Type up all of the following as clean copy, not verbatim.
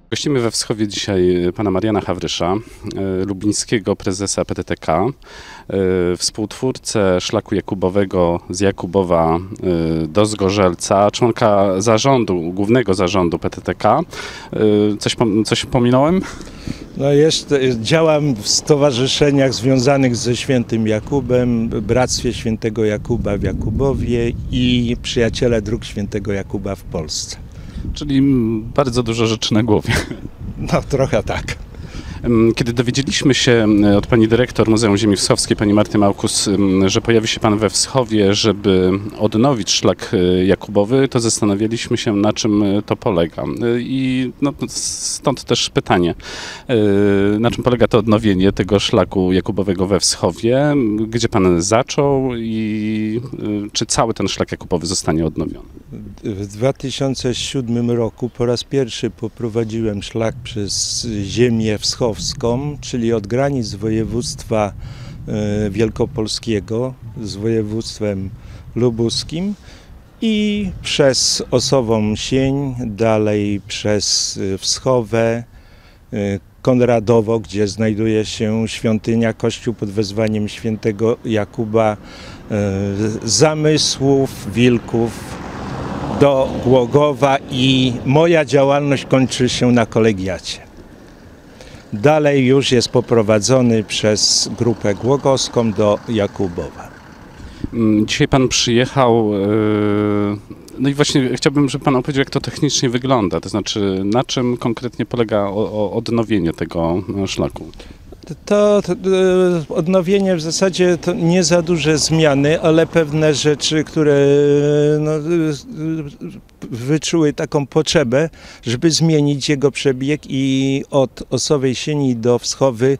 Gościmy we Wschowie dzisiaj pana Mariana Hawrysza, lublińskiego prezesa PTTK, współtwórcę szlaku jakubowego z Jakubowa do Zgorzelca, członka zarządu, głównego zarządu PTTK. Coś pominąłem? No działam w stowarzyszeniach związanych ze Świętym Jakubem, Bractwie Świętego Jakuba w Jakubowie i Przyjaciele Dróg Świętego Jakuba w Polsce. Czyli bardzo dużo rzeczy na głowie. No trochę tak. Kiedy dowiedzieliśmy się od pani dyrektor Muzeum Ziemi Wschowskiej, pani Marty Małkus, że pojawi się pan we Wschowie, żeby odnowić szlak jakubowy, to zastanawialiśmy się, na czym to polega. I stąd też pytanie, na czym polega to odnowienie tego szlaku jakubowego we Wschowie, gdzie pan zaczął i czy cały ten szlak jakubowy zostanie odnowiony? W 2007 roku po raz pierwszy poprowadziłem szlak przez ziemię wschowską, czyli od granic województwa wielkopolskiego z województwem lubuskim i przez Osową Sień, dalej przez Wschowę, Konradowo, gdzie znajduje się świątynia, kościół pod wezwaniem świętego Jakuba, Zamysłów, Wilków, do Głogowa i moja działalność kończy się na kolegiacie. Dalej już jest poprowadzony przez grupę głogowską do Jakubowa. Dzisiaj pan przyjechał, no i właśnie chciałbym, żeby pan opowiedział, jak to technicznie wygląda, to znaczy na czym konkretnie polega odnowienie tego szlaku. To odnowienie w zasadzie to nie za duże zmiany, ale pewne rzeczy, które wyczuły taką potrzebę, żeby zmienić jego przebieg i od Osowej Sieni do Wschowy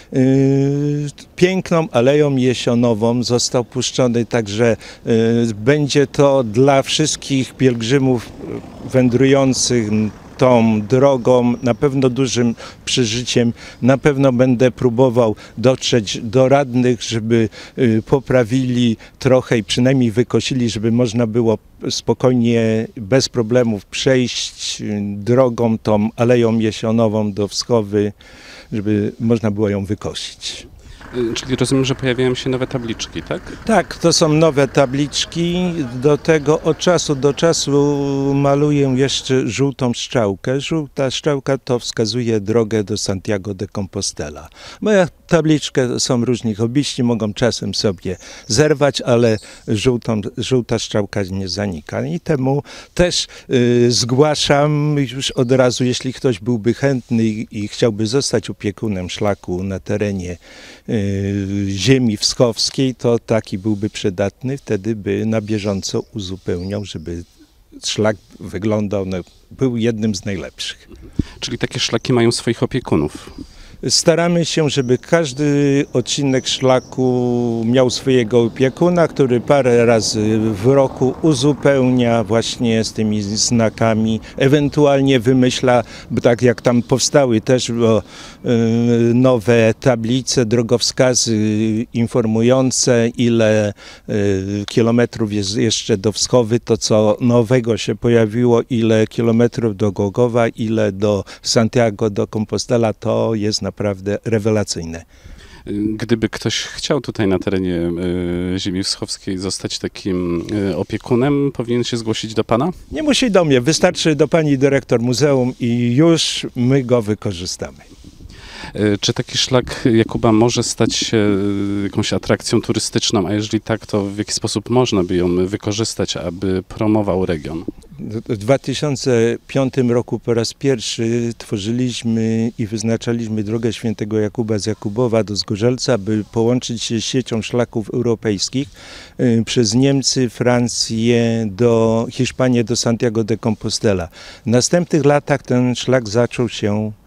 piękną aleją jesionową został puszczony, także będzie to dla wszystkich pielgrzymów wędrujących tą drogą, na pewno dużym przeżyciem. Na pewno będę próbował dotrzeć do radnych, żeby poprawili trochę i przynajmniej wykosili, żeby można było spokojnie, bez problemów przejść drogą tą aleją jesionową do Wschowy, żeby można było ją wykosić. Czyli rozumiem, że pojawiają się nowe tabliczki, tak? Tak, to są nowe tabliczki. Do tego od czasu do czasu maluję jeszcze żółtą strzałkę. Żółta strzałka to wskazuje drogę do Santiago de Compostela. Moja tabliczkę są różni hobbyści, mogą czasem sobie zerwać, ale żółta strzałka nie zanika. I temu też zgłaszam już od razu, jeśli ktoś byłby chętny i chciałby zostać opiekunem szlaku na terenie ziemi wschowskiej, to taki byłby przydatny, wtedy by na bieżąco uzupełniał, żeby szlak wyglądał, był jednym z najlepszych. Czyli takie szlaki mają swoich opiekunów. Staramy się, żeby każdy odcinek szlaku miał swojego opiekuna, który parę razy w roku uzupełnia właśnie z tymi znakami, ewentualnie wymyśla, bo tak jak tam powstały też nowe tablice, drogowskazy informujące, ile kilometrów jest jeszcze do Wschowy, to co nowego się pojawiło, ile kilometrów do Głogowa, ile do Santiago do Compostela, to jest naprawdę rewelacyjne. Gdyby ktoś chciał tutaj na terenie Ziemi Wschowskiej zostać takim opiekunem, powinien się zgłosić do pana? Nie musi do mnie, wystarczy do pani dyrektor muzeum i już my go wykorzystamy. Czy taki szlak Jakuba może stać się jakąś atrakcją turystyczną, a jeżeli tak, to w jaki sposób można by ją wykorzystać, aby promował region? W 2005 roku po raz pierwszy tworzyliśmy i wyznaczaliśmy drogę Świętego Jakuba z Jakubowa do Zgorzelca, by połączyć się z siecią szlaków europejskich przez Niemcy, Francję, Hiszpanię do Santiago de Compostela. W następnych latach ten szlak zaczął się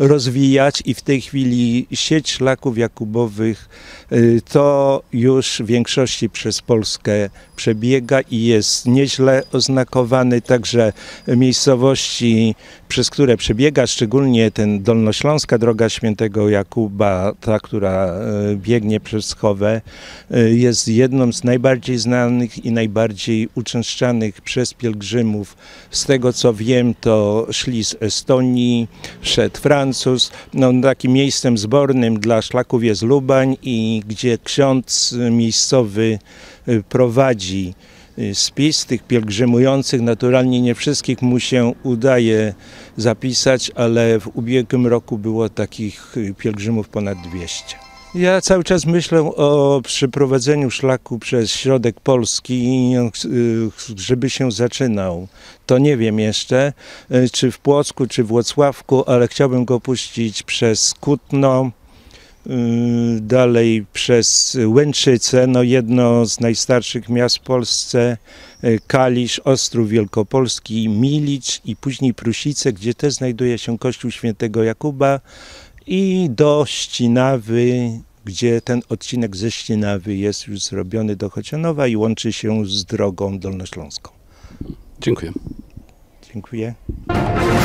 rozwijać i w tej chwili sieć szlaków jakubowych to już w większości przez Polskę przebiega i jest nieźle oznakowany, także miejscowości, przez które przebiega, szczególnie ten Dolnośląska Droga Świętego Jakuba, ta, która biegnie przez Wschowę, jest jedną z najbardziej znanych i najbardziej uczęszczanych przez pielgrzymów. Z tego co wiem, to szli z Estonii, szedł Francuz. No, takim miejscem zbornym dla szlaków jest Lubań, i gdzie ksiądz miejscowy prowadzi spis tych pielgrzymujących. Naturalnie nie wszystkich mu się udaje zapisać, ale w ubiegłym roku było takich pielgrzymów ponad 200. Ja cały czas myślę o przeprowadzeniu szlaku przez środek Polski, żeby się zaczynał. To nie wiem jeszcze, czy w Płocku, czy w Włocławku, ale chciałbym go puścić przez Kutno, dalej przez Łęczyce, no jedno z najstarszych miast w Polsce, Kalisz, Ostrów Wielkopolski, Milicz i później Prusice, gdzie też znajduje się kościół świętego Jakuba, i do Ścinawy, gdzie ten odcinek ze Ścinawy jest już zrobiony do Chocianowa i łączy się z drogą dolnośląską. Dziękuję. Dziękuję.